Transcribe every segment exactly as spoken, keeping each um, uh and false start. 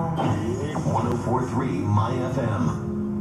one oh four point three MyFM.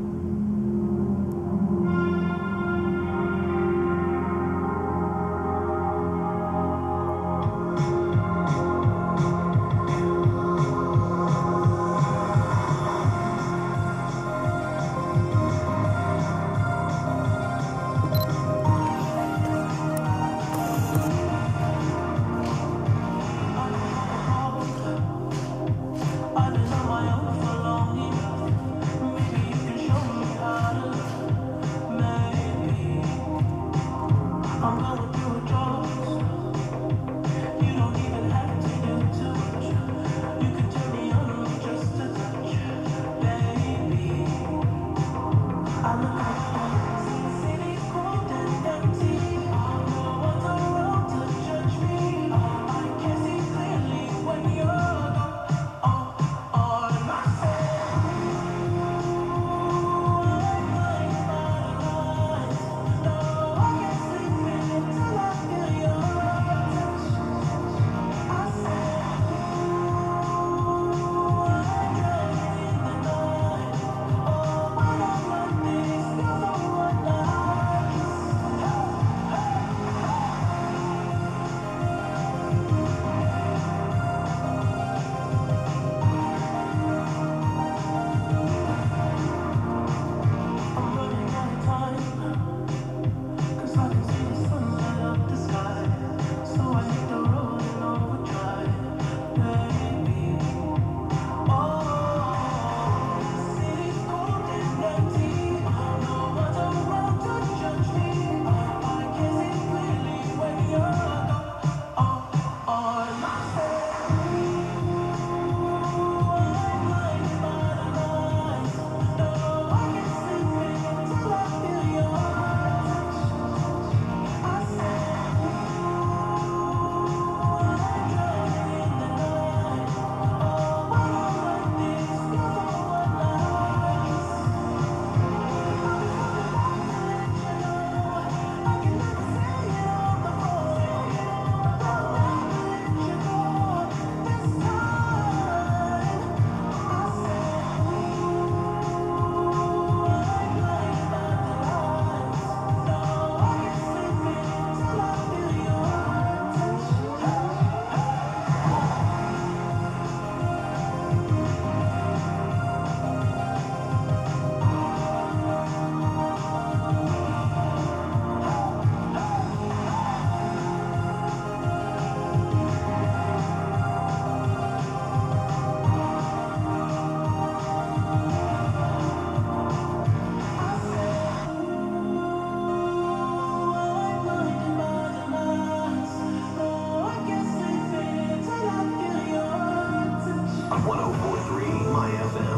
one oh four point three MyFM.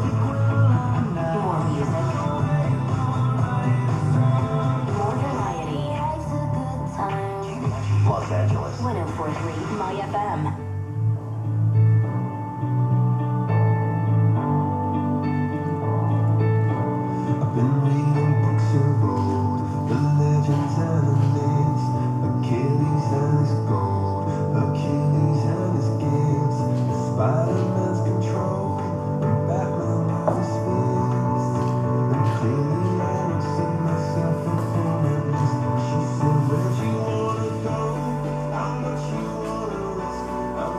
More music. More variety. Los Angeles. one oh four point three MyFM. How much you wanna risk?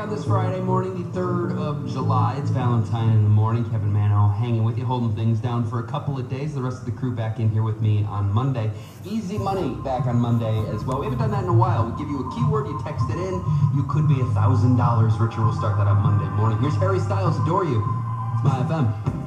on this Friday morning, the third of July. It's Valentine in the morning. Kevin Mano hanging with you, holding things down for a couple of days. The rest of the crew back in here with me on Monday. Easy Money back on Monday as well. We haven't done that in a while. We give you a keyword, you text it in. You could be a thousand dollars richer. We'll start that on Monday morning. Here's Harry Styles, Adore You. It's MyFM.